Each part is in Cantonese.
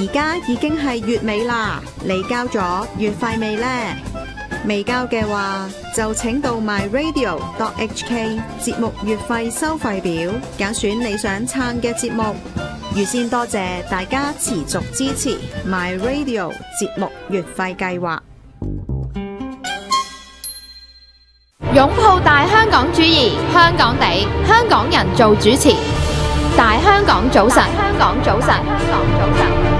而家已經係月尾啦，你交咗月費未呢？未交嘅話，就請到 myradio.hk 節目月費收費表，揀選你想撐嘅節目。預先多謝大家持續支持 myradio 節目月費計劃。 擁抱大香港主義，香港地，香港人做主持。大香港早晨，香港早晨，香港早晨。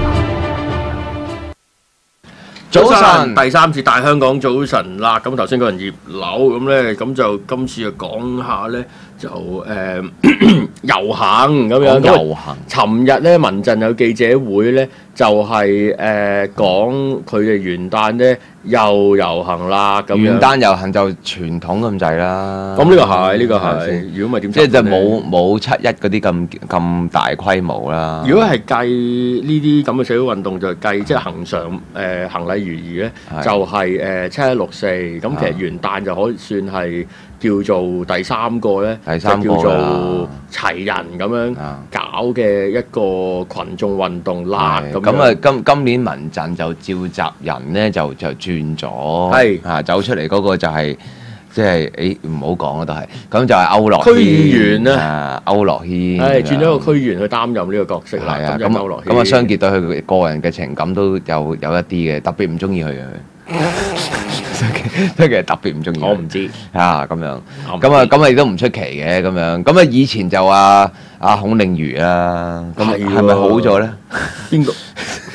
早晨，第三節大香港早晨啦。咁頭先嗰人葉劉咁咧，咁就今次就講下咧，就遊行咁樣。遊行。尋日咧，民陣有記者會咧，就係講佢哋元旦咧又遊行啦。咁元旦遊行就傳統咁滯啦。咁呢個係，呢個係。如果唔係點？即係就冇七一嗰啲咁大規模啦。如果係計呢啲咁嘅社會運動，就計即係恆常行禮如儀咧，就係7164。咁其實元旦就可以算係叫做第三個咧，就叫做齊人咁樣搞嘅一個群眾運動啦。咁啊，今年民陣就召集人咧就轉咗，係走出嚟嗰個就係即係唔好講啦，都係咁就係區諾軒區議員啦，區諾軒係轉咗個區議員去擔任呢個角色啦。咁啊，雙傑對佢個人嘅情感都有一啲嘅，特別唔中意佢嘅。即係其實特別唔中意，我唔知啊咁樣，咁啊亦都唔出奇嘅咁樣。咁啊以前就阿孔令瑜啦，咁係咪好咗咧？邊個？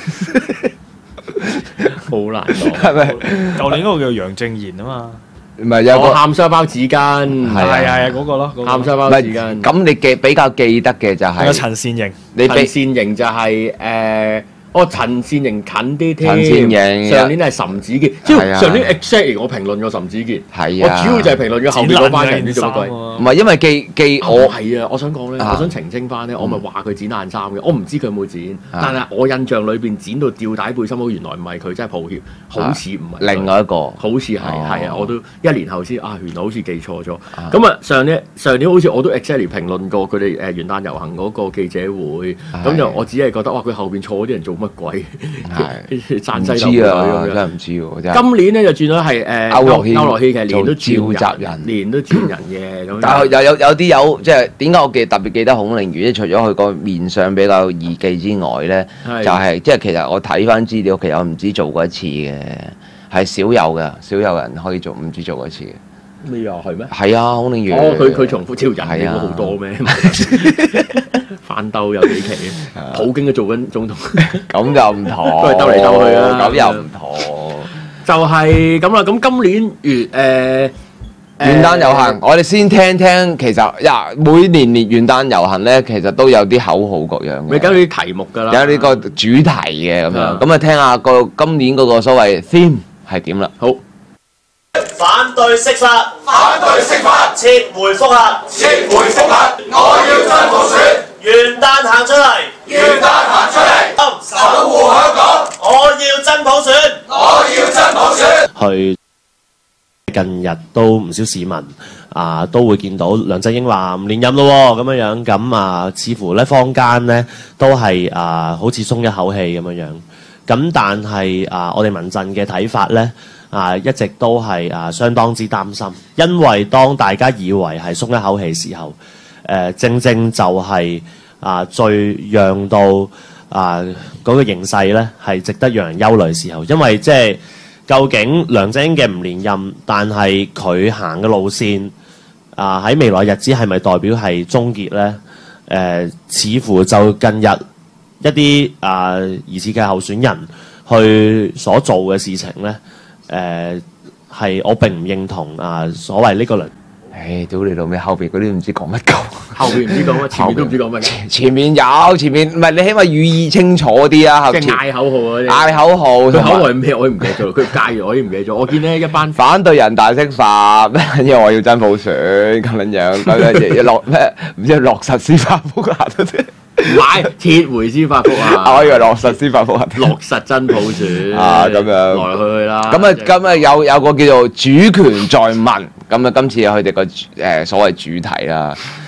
好難講，係咪？ 舊年嗰個叫楊正賢啊嘛， 唔係有個喊沙包紙巾，係嗰個咯，喊沙包紙巾。咁你比較記得嘅就係陳善盈， 陳善盈就係陳善盈近啲添，陳善盈上年係岑子健，即係上年 exactly 我評論過岑子健，我主要就係評論咗後面嗰班人啲做乜鬼，唔係因為記我係啊，我想講咧，我想澄清翻咧，我咪話佢剪爛衫嘅，我唔知佢有冇剪，但係我印象裏邊剪到吊帶背心嗰原來唔係佢，真係抱歉，好似唔係另外一個，好似係啊，我都一年後先原來好似記錯咗，咁啊上年好似我都 exactly 評論過佢哋元旦遊行嗰個記者會，咁就我只係覺得哇，佢後邊坐嗰啲人做乜鬼？係山西流水咁樣，真係唔知喎。今年咧就轉咗係區諾軒，其實年都召集人，年都轉人嘅咁。但係有啲即係點解我特別記得孔令瑜？除咗佢個面相比較易記之外咧，就係即係其實我睇翻資料，其實我唔止做過一次嘅，係少有嘅，少有人可以做，唔止做過一次嘅。咩又係咩？係啊，孔令瑜。佢重複招人應該好多咩？翻兜有幾期，普京都做緊總統，咁就唔妥，都係兜嚟兜去啦，咁又唔妥，就係咁啦。咁今年元旦遊行，我哋先聽聽，其實每年元旦遊行咧，其實都有啲口號各樣嘅，你梗係啲題目㗎啦，有呢個主題嘅咁樣，咁啊聽下今年嗰個所謂 theme 係點啦。好。 反對釋法，反對釋法，撤回覆核，撤回覆核，我要真普選，元旦行出嚟，元旦行出嚟，守護香港，我要真普選，我要真普選。去近日都唔少市民都會見到梁振英話唔連任咯喎，咁樣咁似乎咧坊間咧都係好似鬆一口氣咁樣，咁但係我哋民陣嘅睇法咧。一直都係相當之擔心，因為當大家以為係鬆一口氣時候，正正就係最讓到嗰個形勢咧係值得讓人憂慮時候，因為即係究竟梁振英嘅唔連任，但係佢行嘅路線喺未來日子係咪代表係終結咧？似乎就近日一啲疑似嘅候選人去所做嘅事情咧。係我並唔認同所謂呢個論。屌你老味，後邊嗰啲唔知講乜鳩。後邊唔知講乜，前面都唔知講乜。前面有，前面唔係你起碼語意清楚啲啊。即係嗌口號嗰啲。嗌口號。佢口號係咩？我都唔記得咗。佢介我都唔記得咗。我見呢一班反對人大釋法，因為我要真普選咁樣，咁落咩？唔知落實司法覆核啫。唔係撤回司法覆核，我以為落實司法覆核，落實真普選咁樣來來去去啦。咁啊有個叫做主權在民，咁啊今次有佢哋個所謂主題啦，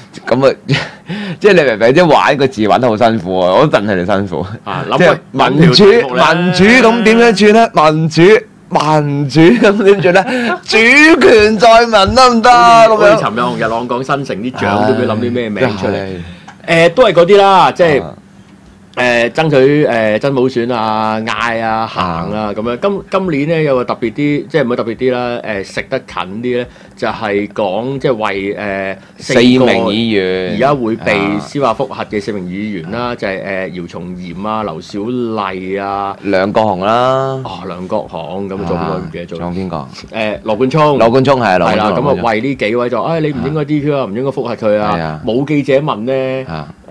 咁啊，即係你明唔明？即係玩個字玩得好辛苦啊！我都戥佢哋辛苦。即係民主咁點樣轉咧？民主咁點轉咧？主權在民得唔得咁樣？ 好似尋日紅日朗講新城啲獎都要諗啲咩名出嚟？都係嗰啲啦，即係。爭取真普選啊、嗌啊、行啊咁樣。今年咧有個特別啲，即係唔係特別啲啦。食得近啲咧，就係講即係為 4名議員而家會被司法覆核嘅4名議員啦，就係姚松炎啊、劉小麗啊、 梁國雄啦。 梁國雄咁做邊個唔記得咗？ 仲有邊個？ 羅冠聰。羅冠聰係啦，咁啊為呢幾位就你唔應該 DQ 啊，唔應該覆核佢啊。冇記者問咧，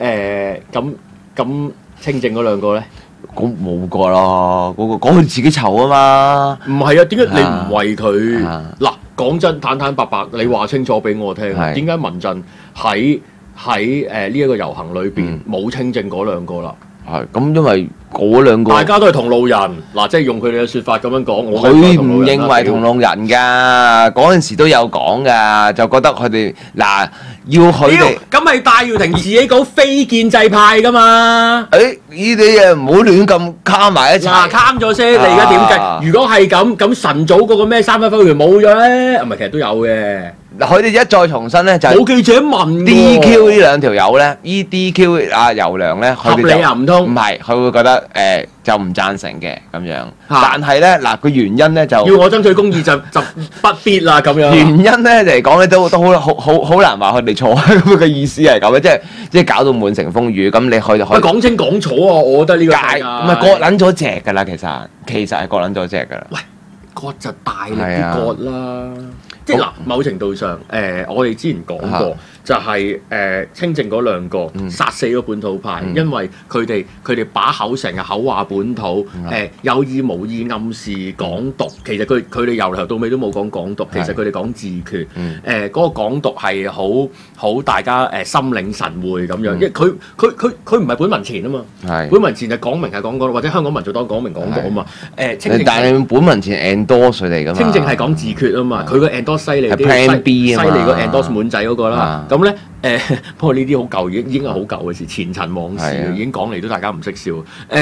咁。清正嗰兩個咧， 咁冇個啦，嗰個講佢自己籌啊嘛。 唔係啊，點解你唔為佢？嗱，講真，坦坦白白，你話清楚俾我聽，點解民陣喺呢一個遊行裏邊冇清正嗰兩個啦？ 係咁，因為嗰兩個大家都係同路人，嗱，即係用佢哋嘅説法咁樣講， 佢唔認為同路人㗎。嗰陣時都有講㗎，就覺得佢哋嗱要佢哋咁係戴耀廷自己講非建制派㗎嘛？ 呢啲嘢唔好亂咁卡埋一齊。 嗱，卡咗先，你而家點計？如果係咁晨早嗰個咩3分鐘冇咗咧，唔係其實都有嘅。 嗱，佢哋一再重申咧，就冇記者問 DQ 呢兩條友咧，DQ 阿游良咧， 合理啊唔通？ 唔係，佢會覺得就唔贊成嘅咁樣。但係咧嗱，個原因咧就要我爭取公義就不必啦咁樣。 原因咧嚟講咧都好難話佢哋錯，咁嘅意思係咁嘅，即係搞到滿城風雨。咁你可以講清講楚啊！我覺得呢個界唔係割撚咗隻㗎啦，其實係割撚咗隻㗎啦。 喂，割就大力啲割啦。即係嗱，某程度上，我哋之前講過，就係清正嗰兩個殺死咗本土派，因為佢哋把口成日口話本土，有意無意暗示港獨。其實佢哋由頭到尾都冇講港獨，其實佢哋講自決。嗰個港獨係好大家心領神會咁樣，因為佢唔係本民前啊嘛，本民前就講明係講港獨，或者香港民族黨講明港獨啊嘛。清正但係本民前 endorse 佢哋㗎嘛， 清正係講自決啊嘛，佢個 endorse犀利啲，犀利個 endorse 滿仔嗰個啦。咁咧不過呢啲好舊，已經係好舊嘅事，前塵往事，已經講嚟都大家唔識笑。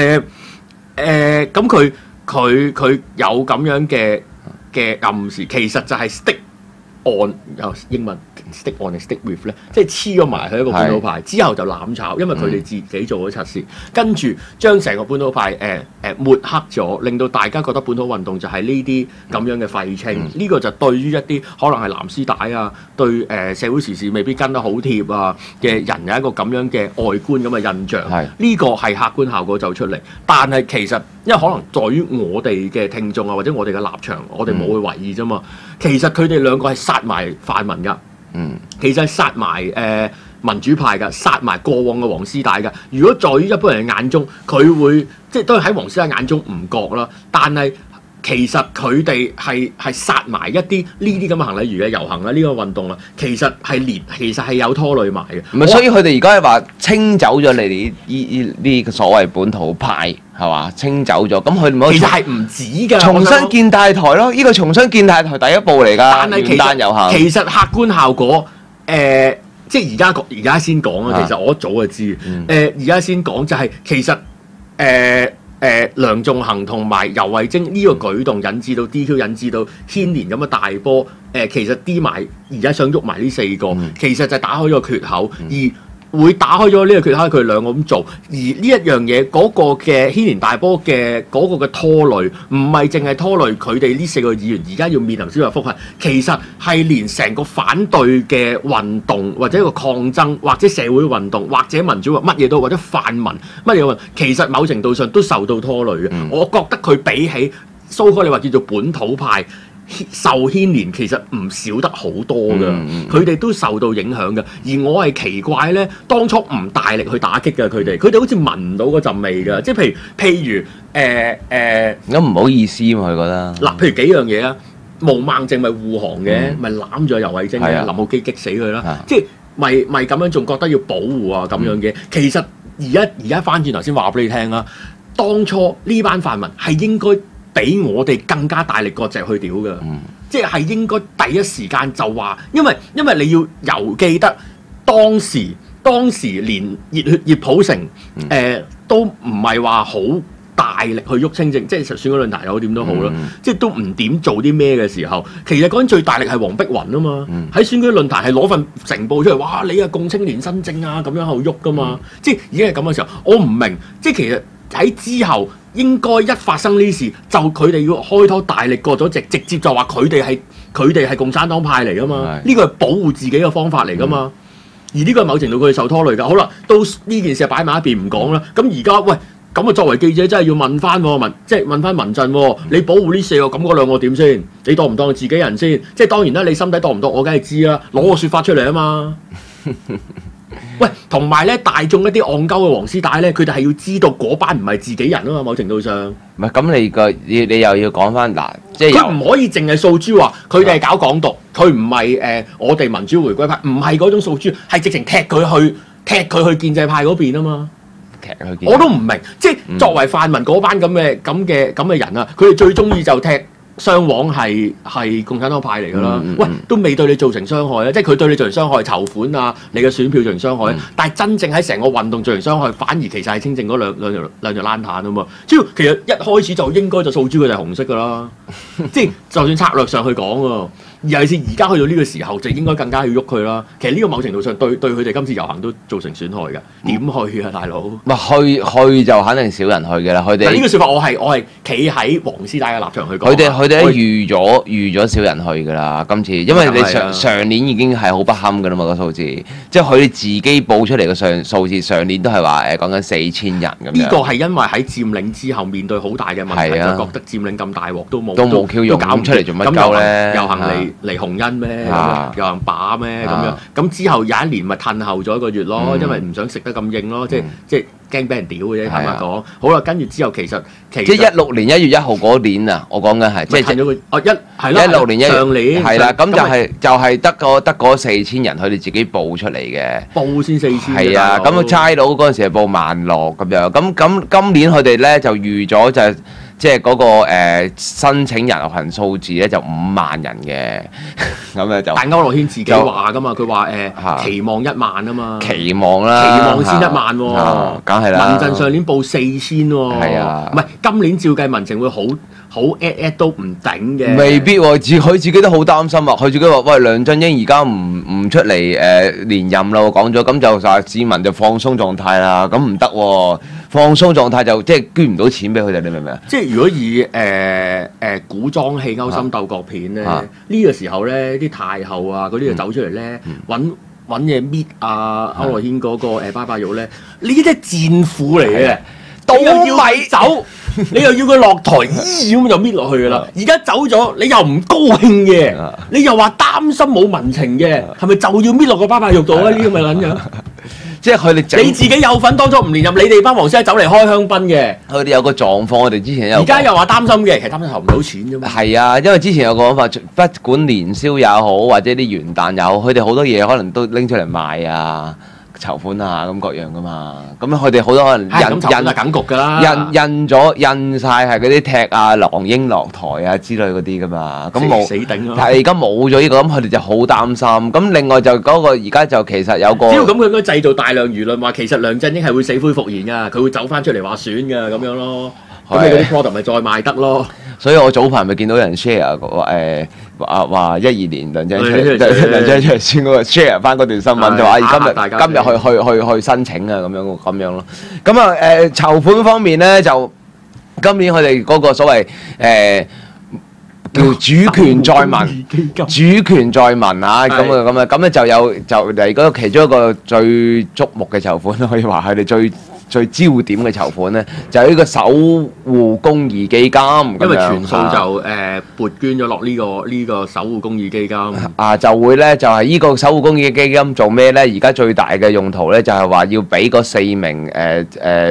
咁佢有咁樣嘅暗示，其實就係 stick on 英文 stick on 定 stick with 咧，即係黐咗埋佢一個本土派，之後就攬炒，因為佢哋自己做咗測試，跟住將成個本土派抹黑咗，令到大家覺得本土運動就係呢啲咁樣嘅廢青。呢個就對於一啲可能係藍絲帶啊，對社會時事未必跟得好貼啊嘅人有一個咁樣嘅外觀咁嘅印象。呢個係客觀效果走出嚟，但係其實因為可能在於我哋嘅聽眾啊，或者我哋嘅立場，我哋冇去懷疑啫嘛。其實佢哋兩個係殺埋泛民㗎。其實係殺埋民主派㗎，殺埋過往嘅黃絲帶㗎。如果在於一般人嘅眼中，佢會即係都係喺黃絲帶眼中唔覺啦。但係其實佢哋係殺埋一啲呢啲咁嘅行，例如嘅遊行啦，呢個運動啦，其實係有拖累埋嘅。 唔係，所以佢哋而家係話清走咗你哋呢個所謂本土派係嘛？清走咗，咁佢唔可以。 其實係唔止㗎。 重新建大台咯，呢個重新建大台第一步嚟㗎。 但係元旦遊行其實客觀效果即係而家先講啊。其實我一早就知。而家先講就係其實梁頌恆同埋游蕙禎呢個舉動引致到 DQ， 引致到牽連咁嘅大波。其實 D 埋而家想喐埋呢4個，其實就打開咗個缺口，而會打開咗呢個缺口，佢哋兩個咁做。而呢一樣嘢嗰個嘅牽連大波嘅嗰個嘅拖累，唔係淨係拖累佢哋呢4個議員而家要面臨司法覆核，其實係連成個反對嘅運動或者一個抗爭或者社會運動或者民主乜嘢都或者泛民乜嘢運動，其實某程度上都受到拖累嘅。我覺得佢比起蘇哥你話叫做本土派受牽連，其實唔少得好多㗎，佢哋都受到影響㗎。而我係奇怪咧，當初唔大力去打擊㗎，佢哋好似聞唔到嗰陣味㗎。即係譬如咁唔好意思嘛，佢覺得嗱，譬如幾樣嘢啊，毛孟靜咪護航嘅，咪攬咗游蕙禎嘅，林浩基激死佢啦，即係咪咁樣仲覺得要保護啊咁樣嘅。其實而家翻轉頭先話俾你聽啦，當初呢班泛民係應該比我哋更加大力割席去屌㗎，即係應該第一時間就話，因為你要記得當時連熱普城都唔係話好大力去喐清政，即係選舉論壇又好點都好啦，即係都唔點做啲咩嘅時候，其實嗰陣最大力係黃碧雲啊嘛，喺選舉論壇係攞份成報出嚟，哇！你啊共青年新政啊咁樣喺度喐噶嘛，即係已經係咁嘅時候，我唔明，即係其實喺之後應該一發生呢事，就佢哋要開拖大力過咗直接就話佢哋係共產黨派嚟噶嘛，呢個係保護自己嘅方法嚟噶嘛，而呢個係某程度佢哋受拖累㗎。好啦，到呢件事擺埋一邊唔講啦，咁而家喂。咁啊，作為記者真係要問翻即係問翻民陣，你保護呢4個咁嗰2個點先？你當唔當自己人先？即係當然啦，你心底當唔當我梗係知啦，攞個説法出嚟啊嘛。喂，同埋咧，大眾一啲戇鳩嘅黃絲帶咧，佢哋係要知道嗰班唔係自己人啊嘛，某程度上。 唔係咁，你又要講翻嗱，即係佢唔可以淨係訴諸話佢哋係搞港獨，佢唔係我哋民主回歸派，唔係嗰種訴諸，係直情踢佢去建制派嗰邊啊嘛。我都唔明，即係作為泛民嗰班咁嘅人啊，佢哋最中意就踢雙黃係共產黨派嚟㗎啦。喂，都未對你造成傷害啊！即係佢對你造成傷害，籌款啊，你嘅選票造成傷害。但係真正喺成個運動造成傷害，反而其實係清正嗰兩條爛炭啊嘛。只要其實一開始就應該就訴諸佢哋係紅色㗎啦。即係就算策略上去講喎。尤其是而家去到呢個時候，就應該更加要喐佢啦。其實呢個某程度上對佢哋今次遊行都造成損害㗎。點去啊，大佬？ 去就肯定少人去㗎啦。佢哋呢個説法，我係企喺黃絲帶嘅立場去講。 佢哋預咗少人去㗎啦。今次因為你上年已經係好不堪㗎啦嘛，個數字，即係佢哋自己報出嚟嘅數字，上年都係話講緊4000人咁樣。 呢個係因為喺佔領之後面對好大嘅問題，就覺得佔領咁大鑊都冇 Q 用，搞唔出嚟做乜鳩咧？ 遊行嚟紅恩咩？遊行把咩咁樣？咁之後有一年咪褪後咗1個月咯，因為唔想食得咁硬咯，即係驚俾人屌嘅啫。坦白講，好啦，跟住之後其實即係16年1月1號嗰年啊，我講緊係即係褪咗個16年1月上年係啦，咁就係得嗰4000人，佢哋自己報出嚟嘅， 報先4000。 係啊，咁差佬嗰陣時係報16000咁樣，咁今年佢哋咧就預咗就。即係嗰個申請人群數字咧就5萬人嘅，咁咧就。但區諾軒自己話噶嘛，佢話期望1萬啊嘛。期望先1萬喎，梗係啦。民陣上年報4000喎，係啊，唔係今年照計民情會好都唔頂嘅。未必喎，佢自己都好擔心啊！佢自己話：喂，梁振英而家唔出嚟連任啦，我講咗，咁就話市民就放鬆狀態啦，咁唔得喎。放鬆狀態就即係捐唔到錢俾佢哋，你明唔明啊？即係如果以古裝戲勾心鬥角片咧，呢個時候咧啲太后啊嗰啲就走出嚟咧，揾嘢搣啊區諾軒嗰個拜拜肉咧，呢啲係戰斧嚟嘅，倒米走，你又要佢落台，咁就搣落去㗎啦。而家走咗，你又唔高興嘅，你又話擔心冇民情嘅，係咪就要搣落個拜拜肉度啊？呢個咪撚樣？即係佢哋你自己有份當初唔連任，你哋班黃絲走嚟開香檳嘅。佢哋有個狀況，我哋之前有。而家又話擔心嘅，其實擔心投唔到錢啫嘛。係啊，因為之前有個講法，不管年宵也好，或者啲元旦也好，佢哋好多嘢可能都拎出嚟賣啊、籌款啊咁各樣噶嘛。咁佢哋好多可能印緊局㗎啦，印晒係嗰啲踢啊、狼鷹落台啊之類嗰啲㗎嘛。咁冇死頂咯。但係而家冇咗呢個，咁佢哋就好擔心。咁另外就嗰個而家就其實有個，只要咁佢應該製造大量輿論話，其實梁振英係會死灰復燃㗎，佢會走翻出嚟話選㗎咁樣咯。咁你嗰啲 product 咪再賣得咯。所以我早排咪見到有人 share 話12年梁振英出嚟選嗰個 share 翻嗰段新聞，就話今日去申請啊咁樣咯。咁啊籌款方面咧，就今年佢哋嗰個所謂叫主權在民，主權在民啊咁咧就嚟嗰其中一個最矚目嘅籌款，可以話係佢哋最焦點嘅籌款咧，就係呢個守護公義基金，因為全數就撥捐咗落呢個守護公義基金就會咧就係呢個守護公義基金做咩咧？而家最大嘅用途咧就係話要俾嗰4名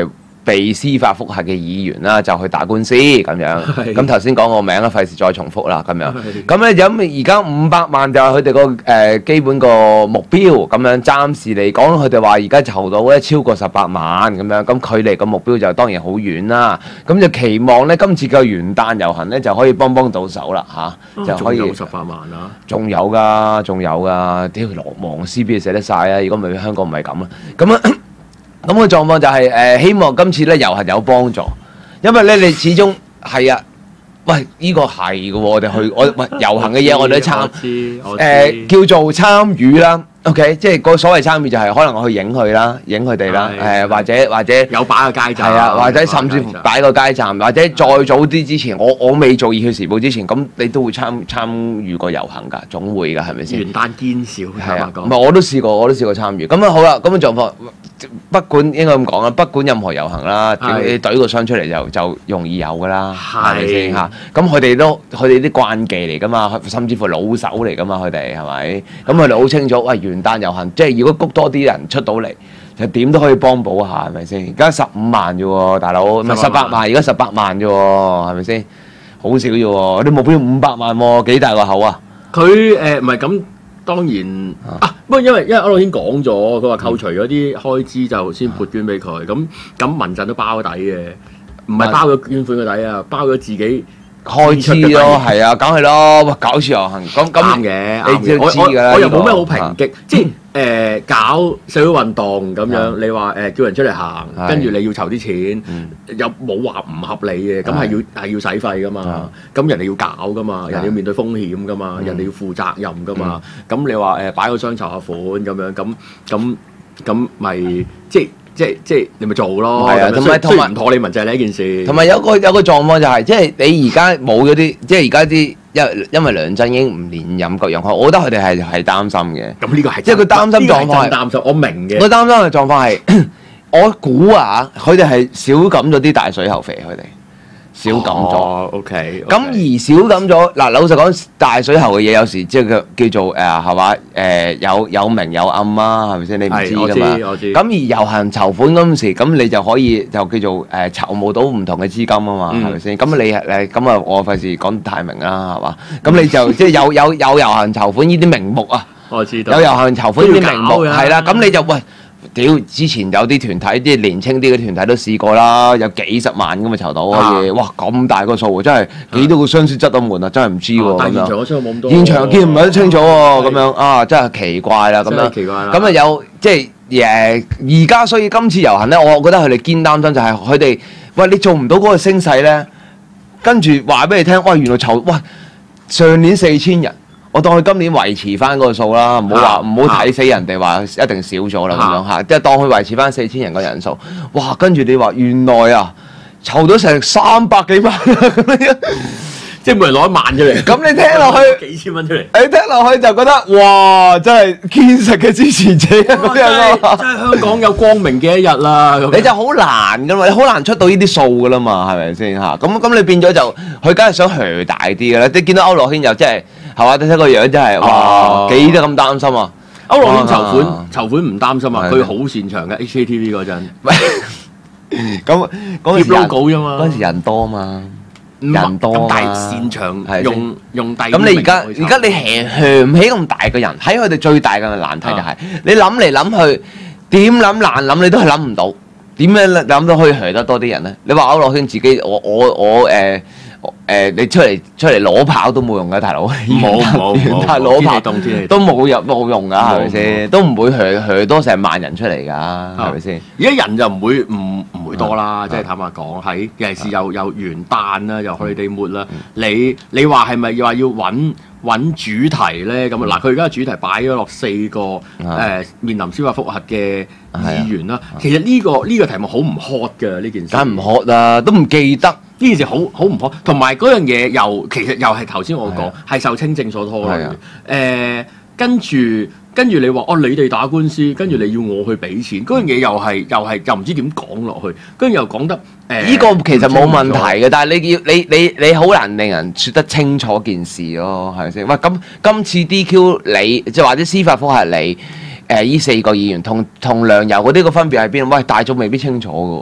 被司法覆核嘅議員啦，就去打官司咁樣。咁頭先講個名啦，費事再重複啦咁樣。咁咧而家500萬就係佢哋個基本個目標咁樣。暫時嚟講，佢哋話而家籌到咧超過18萬咁樣。咁距離個目標就當然好遠啦。咁就期望咧今次嘅元旦遊行咧就可以幫到手啦嚇，就可以。 仲有18萬啊！ 仲有㗎，屌黃絲邊寫得晒啊！如果唔係香港唔係咁啊。咁個狀況就係希望今次咧遊行有幫助，因為咧你始終係啊，喂呢個係嘅喎，我哋去遊行嘅嘢我哋都叫做參與啦。OK， 即係個所謂參與就係可能我去影佢啦，影佢哋啦，或者有擺個街站， 係啊，或者甚至乎擺個街站，或者再早啲之前，我未做《熱血時報》之前，咁你都會參與過遊行㗎，總會㗎，係咪先？ 元旦堅少係啊， 唔係我都試過參與。咁啊好啦，咁嘅狀況，不管應該咁講啦，不管任何遊行啦，你懟個箱出嚟就容易有㗎啦，係咪先嚇？咁佢哋啲慣技嚟㗎嘛，甚至乎老手嚟㗎嘛，佢哋係咪？咁佢哋好清楚，喂元旦遊行，即係如果谷多啲人出到嚟，就點都可以幫補下，係咪先？而家15萬啫喎，大佬，唔係18萬，而家18萬啫喎，係咪先？好少啫喎，啲目標500萬喎，幾大個口啊？ 佢唔係咁，當然不過因為區諾軒講咗，佢話扣除嗰啲開支就先撥捐俾佢，咁民陣都包底嘅，唔係包咗捐款個底啊，包咗自己。 開支咯，係啊，梗係咯，哇！搞次遊行咁啱嘅， 你知㗎啦。 我又冇咩好抨擊，即係搞社會運動咁樣，你話叫人出嚟行，跟住你要籌啲錢，又冇話唔合理嘅，咁係要使費㗎嘛，咁人哋要搞㗎嘛，人哋要面對風險㗎嘛，人哋要負責任㗎嘛，咁你話擺個箱籌下款咁樣，咁咪即係你咪做咯，係啊，同埋唔妥你民陣呢一件事。同埋有個狀況就係，即係你而家冇嗰啲，即係而家啲因為梁振英唔連任各樣，我覺得佢哋係擔心嘅。咁呢個係即係佢擔心狀況係擔心，我明嘅。佢擔心嘅狀況係，我估啊，佢哋係少感咗啲大水喉肥，佢哋。少感咗 ，OK。 咁而少感咗，嗱老實講，大水喉嘅嘢有時即係叫做係嘛有明有暗啊，係咪先？你唔知㗎嘛。我知。咁而遊行籌款嗰陣時，咁你就可以就叫做籌募到唔同嘅資金啊嘛，係咪先？咁你咁啊，我費事講太明啦，係嘛？咁你就即係有遊行籌款呢啲名目啊， 我知道。 有遊行籌款呢啲名目係啦，咁你就喂。屌！之前有啲團體，啲年青啲嘅團體都試過啦，有幾十萬咁啊籌到嘅嘢，哇！咁大個數喎，真係幾多個箱先執到門啊！真係唔知喎。 但係現場我真係冇咁多。 現場見唔係得清楚喎，咁樣啊，真係奇怪啦，咁樣。 奇怪啦。 咁啊有即係而家所以今次遊行咧，我覺得佢哋堅擔心就係佢哋，喂你做唔到嗰個聲勢咧，跟住話俾你聽，喂原來籌，喂上年4000人。我當佢今年維持翻嗰個數啦，唔好睇死人哋話一定少咗啦咁樣嚇，即係當佢維持翻4000人個人數，哇！跟住你話原來啊，籌到成300幾萬咁樣， 即係每人攞1萬出嚟。 咁你聽落去幾千蚊出嚟， 你聽落去就覺得哇，真係堅實嘅支持者咁樣咯。 真係香港有光明嘅一日啦。 你就好難噶嘛，你好難出到呢啲數噶啦嘛，係咪先嚇？咁你變咗就佢梗係想hö大啲嘅啦。你見到區諾軒又真係。係嘛？你睇個樣真係哇，幾得咁擔心啊！ 區諾軒籌款唔擔心啊，佢好擅長嘅 HKTV 嗰陣。 咁嗰時 logo 啫嘛， 嗰陣時人多嘛，人多咁大擅長用第。 咁你而家你孭唔起咁大個人，喺佢哋最大嘅難題就係你諗嚟諗去，點諗難諗你都係諗唔到，點樣諗都可以孭得多啲人咧？你話區諾軒自己我你出嚟攞跑都冇用㗎，大佬。 冇攞跑都冇用㗎，係咪先？都唔會多成萬人出嚟㗎，係咪先？ 而家人就唔會多啦，即係坦白講，喺尤其是又元旦啦，又holiday mood啦。你話係咪話要揾主題咧？咁嗱，佢而家嘅主題擺咗落4個面臨司法覆核嘅議員啦。其實呢個題目好唔 hot 㗎呢件事。 梗唔 hot 啦，都唔記得。 呢件事好唔好？同埋嗰樣嘢其實又係頭先我講係受清政所拖累。跟住你話你哋打官司，跟住你要我去俾錢，嗰樣嘢又唔知點講落去，跟住又講得呢個其實冇問題嘅，但係你好難令人説得清楚件事咯，係咪先？喂，咁今次 DQ 你即係或者司法覆核你呢4個議員同梁游嗰啲個分別喺邊？喂，大眾未必清楚嘅喎。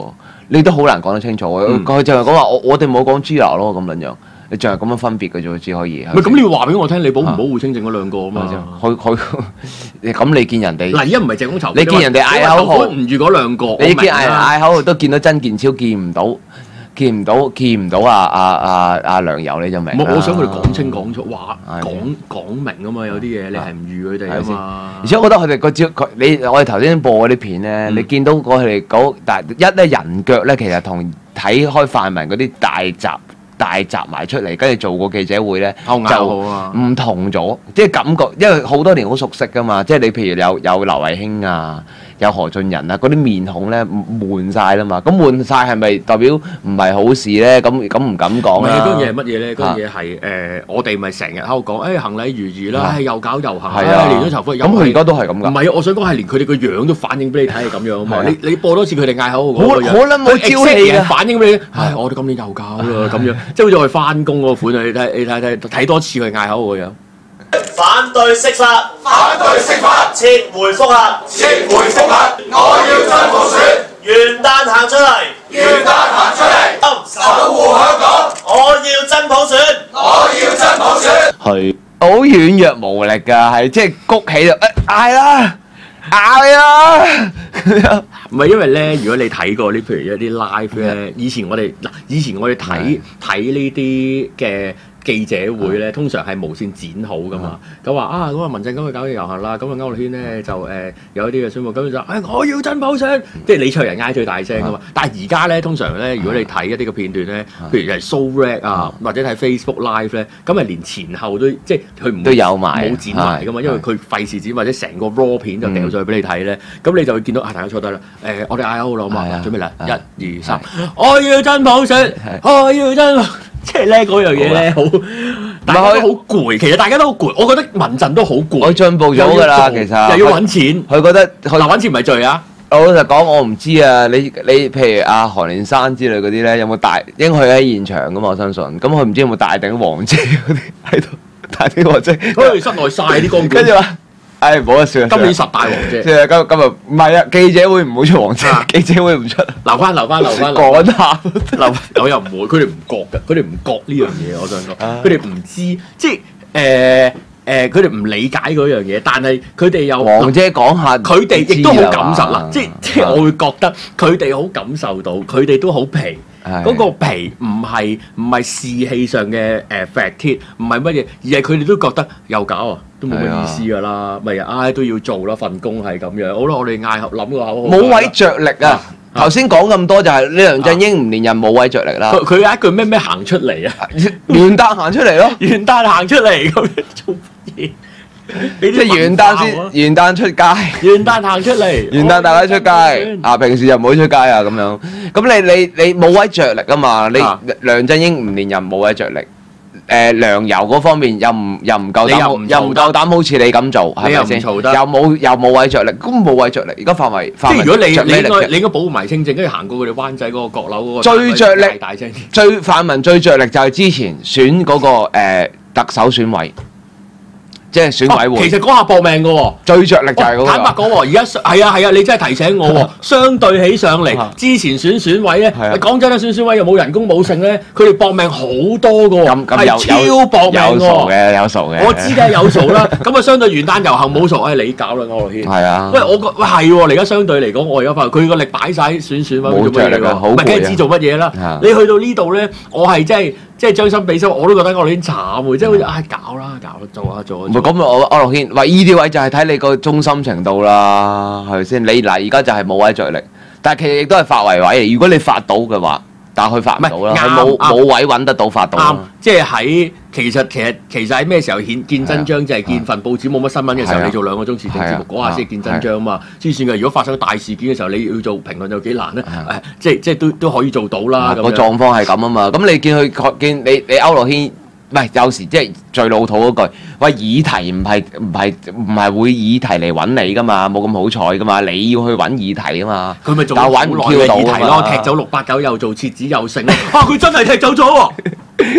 你都好難講得清楚。佢就係講話我哋冇講 GR 咯咁樣。你就係咁樣分別嘅啫，只可以。 唔係咁，你要話俾我聽，你保唔保護清靜嗰兩個啊嘛？ 咁你見人哋嗱， 而家唔係鄭公籌， 你見人哋嗌口號唔住嗰兩個， 你見嗌口號都見到曾健超，見唔到阿梁游你就明。 我想佢哋講清講楚，話講明啊嘛，有啲嘢你係唔預佢哋啊嘛。 而且我覺得佢哋個招我哋頭先播嗰啲片咧，你見到佢哋但一咧人腳咧，其實同睇開泛民嗰啲大集埋出嚟，跟住做個記者會咧，就唔同咗，即係感覺，因為好多年好熟悉噶嘛，即係你譬如有劉慧卿啊，有何俊仁啊，嗰啲面孔咧換晒啦嘛，咁換晒係咪代表唔係好事咧？咁唔敢講啦。 嗰樣嘢係乜嘢咧？嗰樣嘢係我哋咪成日喺度講，行禮如儀啦，又搞遊行，連咗籌款。 咁佢而家都係咁㗎。 唔係，我想講係連佢哋個樣都反映俾你睇係咁樣啊嘛。你播多次佢哋嗌口號， 好撚冇朝氣嘅反映俾你。我哋今年又搞啦咁樣，即係好似我哋翻工嗰個款啊！你睇多次佢嗌口號個樣。 反對釋法，反對釋法，撤回覆核，撤回覆核，我要真普選，元旦行出嚟，元旦行出嚟，守護香港，我要真普選，我要真普選， 係好軟弱無力㗎，係即係谷起就嗌啦。 唔係因為咧，如果你睇過啲譬如一啲 live 咧，以前我哋睇呢啲嘅記者會咧，通常係無線剪好噶嘛。咁話咁民陣今日搞嘅遊行啦，咁區諾軒咧就有一啲嘅宣佈，咁就我要真普選，即係李卓人嗌最大聲噶嘛。但係而家咧，通常咧，如果你睇一啲嘅片段咧，譬如係 show rec 啊，或者睇 Facebook live 咧，咁係連前後都即係佢唔都有埋冇剪埋噶嘛，因為佢費事剪或者成個 raw 片就掉咗去俾你睇咧，咁你就會見到大家坐低啦。我哋嗌好啦，好嘛？準備啦，1、2、3，我要真普選，我要真。即係咧嗰樣嘢咧，好大家都好攰，其實大家都好攰。我覺得民陣都好攰。 佢進步咗㗎啦，其實又要揾錢。 佢覺得揾錢唔係罪啊！ 我老實講，我唔知啊。你譬如阿韓連山之類嗰啲咧，有冇帶？應該佢喺現場㗎嘛，我相信。咁佢唔知有冇帶頂黃遮嗰啲喺度，帶啲黃遮。 佢哋室內曬啲光跟住話。冇得算。 今年10大黃遮。 即係今日唔係啊！記者會唔好出黃遮，記者會唔出。留翻。講下。 我又唔會，佢哋唔覺㗎，佢哋唔覺呢樣嘢。我想講，佢哋唔知，即係佢哋唔理解嗰樣嘢，但係佢哋又黃遮講下， 佢哋亦都好感受啦。即係我會覺得佢哋好感受到，佢哋都好皮。嗰個皮唔係士氣上嘅發鐵，唔係乜嘢，而係佢哋都覺得又搞啊，都冇乜意思㗎啦，咪都要做啦，份工係咁樣。好啦，我哋嗌諗個口號。 冇位着力啊！頭先講咁多就係梁振英唔連任冇位着力啦。 佢有一句咩行出嚟啊？ 元旦行出嚟咯！ 元旦行出嚟咁樣做乜嘢？ 即係元旦出街， 元旦行出嚟， 元旦大家出街啊！平時就唔好出街啊咁樣。咁你冇位着力啊嘛！你梁振英唔連任冇位着力。梁游嗰方面又唔夠膽，好似你咁做，係咪先？又冇位着力，咁冇位着力。而家範圍即係如果你應該保護埋清靜，跟住行過佢哋灣仔嗰個閣樓嗰個最着力，泛民最着力就係之前選嗰個特首選委。即係選委會， 其實嗰下搏命嘅喎， 最着力就係嗰個。坦白講喎，而家係啊，你真係提醒我喎。相對起上嚟，之前選委咧，講真啦，選委又冇人工冇剩咧，佢哋搏命好多嘅喎，係超搏命喎。 有數嘅。 我知嘅有數啦。咁啊，相對元旦遊行冇數，你搞啦，區諾軒。 係啊。 喂，我係喎，而家相對嚟講，我而家發覺佢個力擺晒選委會做乜嘢㗎？唔係梗係知做乜嘢啦。你去到呢度咧，我係即係將心比心，我都覺得區諾軒慘喎，即係好似搞啦，做啊。 咁我區諾軒話依啲位就係睇你個忠心程度啦，係咪先？你嗱而家就係冇位着力，但係其實亦都係發圍位嚟。如果你發到嘅話，但係佢發唔到啦，佢冇位揾得到發到。 啱，即係喺其實喺咩時候見真章？就係見份報紙冇乜新聞嘅時候，你做2個鐘時政節目嗰下先見真章啊嘛。先算嘅。如果發生大事件嘅時候，你要做評論有幾難咧？即係都可以做到啦。 個狀況係咁啊嘛。咁你見你區諾軒。唔係有時即係最老土嗰句，喂，議題唔係會議題嚟揾你噶嘛，冇咁好彩噶嘛，你要去揾議題啊嘛。 佢咪做好耐嘅議題咯，踢走689又做設置又成啊！佢真係踢走咗喎，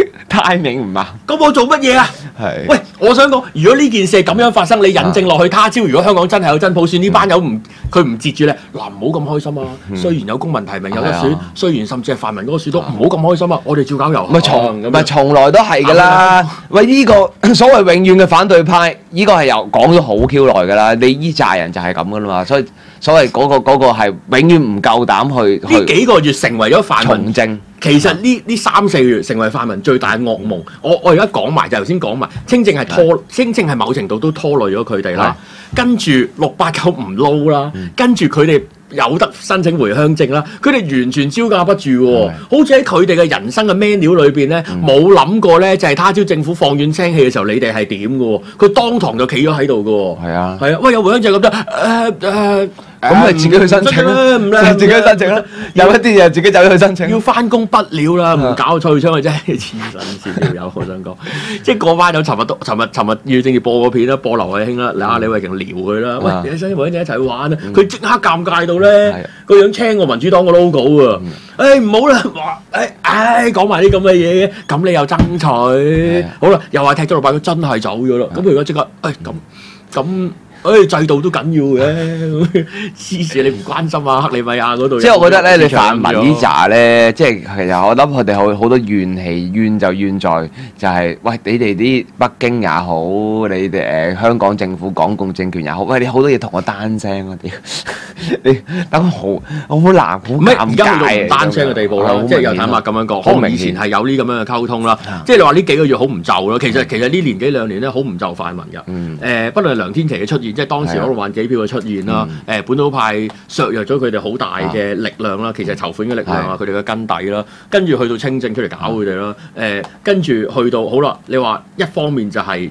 timing 唔啱。 咁我做乜嘢啊？ 係。 喂，我想講，如果呢件事係咁樣發生，你引證落去，他朝如果香港真係有真普選，呢班友佢唔截住咧，嗱唔好咁開心啊！雖然有公民提名有得選，雖然甚至係泛民嗰個選都唔好咁開心啊！我哋照搞遊行， 從來都係㗎啦。喂，呢個所謂永遠嘅反對派，呢個係由講咗好 Q 耐㗎啦。你依紮人就係咁㗎啦嘛，所謂嗰個係永遠唔夠膽去。 呢幾個月成為咗泛民從政。 其實呢3、4月成為泛民最大嘅噩夢。我而家講埋就頭先講埋，清正係某程度都拖累咗佢哋啦。跟住689唔撈啦，跟住佢哋有得申請回鄉證啦，佢哋完全招架不住喎。好似喺佢哋嘅人生嘅 menu 裏邊咧，冇諗過咧就係他朝政府放軟聲氣嘅時候，你哋係點嘅喎？佢當堂就企咗喺度嘅喎。係啊，喂，有回鄉證咁得咁咪自己去申請啦，自己去申請啦。有一啲嘢自己走咗去申請。 要翻工不了啦，唔搞脆槍嘅真係黐線條友，我想講。即係嗰班友尋日要正要播個片啦，播劉慧卿啦，嗱李慧瓊撩佢啦，喂，你想回鄉證一齊玩啊？佢即刻尷尬到咧，個樣青過民主黨個 logo 啊！唔好啦，講埋啲咁嘅嘢嘅，咁你又爭取，好啦，又話踢咗689，佢真係走咗啦。咁佢而家即刻，咁。制度都緊要嘅，黐線你唔關心啊？克里米亞嗰度， 即係我覺得咧，你泛民呢扎咧，即係其實我諗佢哋好多怨氣，怨就怨在就係，喂，你哋啲北京也好，你哋香港政府港共政權也好，喂，你好多嘢同我單聲啊！屌，你等我好難，好尷尬。而家去到唔單聲嘅地步啦，即係又坦白咁樣講，可能以前係有呢咁樣嘅溝通啦。即係你話呢幾個月好唔就咯，其實呢年幾兩年咧好唔就泛民㗎。不論係梁天琦嘅出現。即係當時可能換幾票嘅出現啦，本土派削弱咗佢哋好大嘅力量啦，其實籌款嘅力量啊，佢哋嘅根底啦，跟住去到清正出嚟搞佢哋啦，跟住去到好啦，你話一方面就係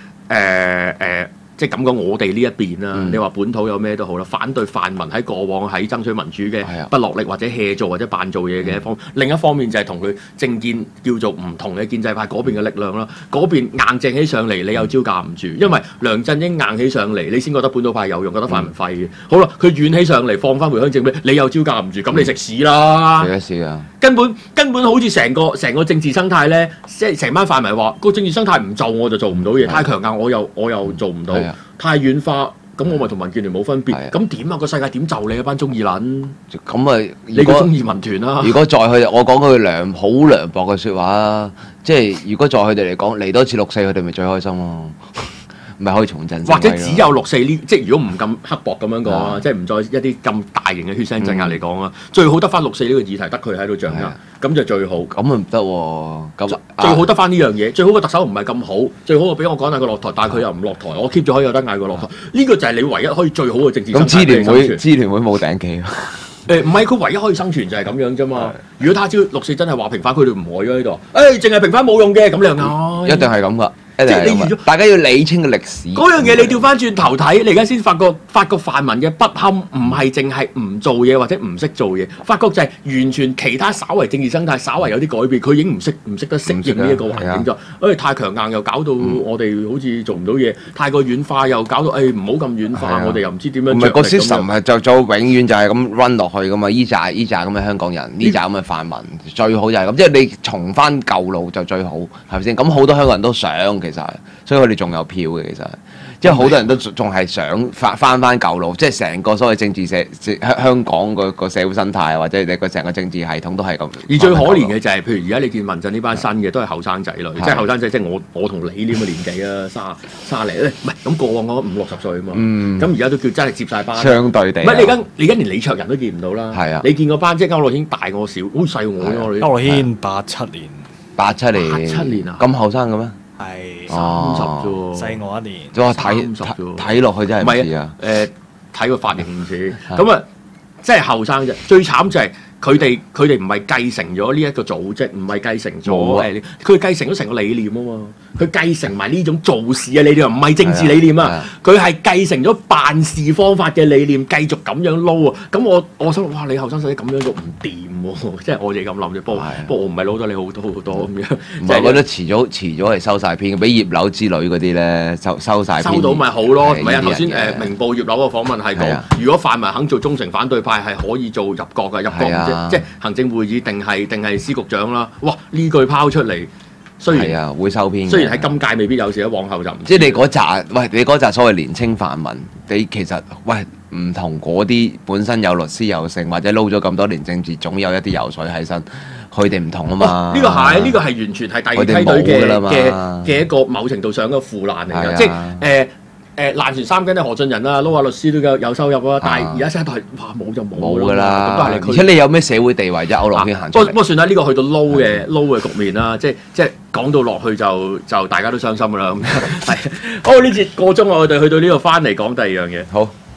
即係咁講，我哋呢一邊啦，你話本土有咩都好啦，反對泛民喺過往喺爭取民主嘅不落力或者 hea 做或者扮做嘢嘅一方，另一方面就係同佢政見叫做唔同嘅建制派嗰邊嘅力量啦，嗰邊硬正起上嚟，你又招架唔住，因為梁振英硬起上嚟，你先覺得本土派有用，覺得泛民廢嘅。好啦，佢軟起上嚟，放翻回鄉證俾你又招架唔住，咁你食屎啦！ 食得屎啊！ 根本好似成個政治生態咧，即係成班泛民話個政治生態唔就我就做唔到嘢，太強硬我又做唔到。太軟化，咁我咪同民建聯冇分別。咁點啊？個世界點就你一班中意撚？ 咁啊， 你個中意民團啦。 如果再去，我講句好涼薄嘅説話，即係如果在佢哋嚟講嚟多次6·4，佢哋咪最開心咯。咪可以重振。 或者只有6·4呢？即係如果唔咁刻薄咁樣講啊，即係唔再一啲咁大型嘅血腥鎮壓嚟講啊，最好得翻6·4呢個議題，得佢喺度掌握，咁就最好。 咁啊唔得喎，咁最好得翻呢樣嘢，最好個特首唔係咁好，最好俾我講下佢落台，但係佢又唔落台，我 keep 咗可以有得嗌佢落台，呢個就係你唯一可以最好嘅政治。 咁支聯會冇頂旗。 唔係佢唯一可以生存就係咁樣啫嘛。如果他朝6·4真係話平反，佢哋唔愛咗呢度。淨係平反冇用嘅，咁你又啱。 一定係咁噶。即係你預咗，大家要理清個歷史。 嗰樣嘢你調翻轉頭睇，你而家先發覺泛民嘅不堪，唔係淨係唔做嘢或者唔識做嘢，發覺就係完全其他稍為政治生態稍為有啲改變，佢已經唔識得適應呢一個環境咗。太強硬又搞到我哋好似做唔到嘢，太過軟化又搞到唔好咁軟化，我哋又唔知點樣。唔係個 system 係就永遠就係咁 run 落去噶嘛？依扎咁嘅香港人，呢扎咁嘅泛民最好就係咁，即係你重翻舊路就最好，係咪先？咁好多香港人都想。其實，所以佢哋仲有票嘅，其實，即係好多人都仲係想翻舊路，即係成個所謂政治香港個社會生態，或者你個成個政治系統都係咁。而最可憐嘅就係，譬如而家你見民陣呢班新嘅都係後生仔女，即係後生仔，即係我同你呢咁嘅年紀啊，卅零咧，唔係咁過往我50、60歲啊嘛，咁而家都叫真係接晒班。相對地，唔係你而家連李卓人都見唔到啦。係啊，你見嗰班即係區諾軒大我少，好細我啫。 區諾軒87年 ，87年啊，咁後生嘅咩？ 係 30啫喎， 細我一年。 哇！睇落去真係唔似啊！ 睇個髮型唔似，咁啊，即係後生啫。最慘就係佢哋唔係繼承咗呢一個組織，唔係繼承咗佢繼承咗成個理念啊嘛。佢繼承埋呢種做事嘅理念，唔係政治理念啊。佢係繼承咗辦事方法嘅理念，繼續咁樣撈啊。咁我想哇，你後生仔咁樣做唔掂喎，即係我哋咁諗啫。不過我唔係撈得你好多咁樣。 我覺得遲早係收晒編，俾葉劉之類嗰啲咧收晒編。 收到咪好咯？唔係啊，頭先明報葉劉個訪問係講，如果泛民肯做忠誠反對派，係可以做入閣嘅，即係行政會議定係司局長啦。哇！呢句拋出嚟， 雖然係啊，會收編。 雖然喺今屆未必有事，喺往後就唔。 即係你嗰扎，喂，你嗰扎所謂年青泛民，你其實喂唔同嗰啲本身有律師有姓，或者撈咗咁多年政治，總有一啲油水喺身。佢哋唔同啊嘛。 呢個係完全係第二梯隊嘅一個某程度上嘅腐爛嚟㗎，即係爛船三斤咧，何俊仁啦，撈下律師都有收入啊，但係而家新一代哇冇就冇㗎啦，而且你有咩社會地位啫？區諾軒行出嚟。 不過算啦，呢個去到撈嘅局面啦，即係講到落去就大家都傷心㗎啦。咁係好，呢節個鐘我哋去到呢度翻嚟講第二樣嘢。 好。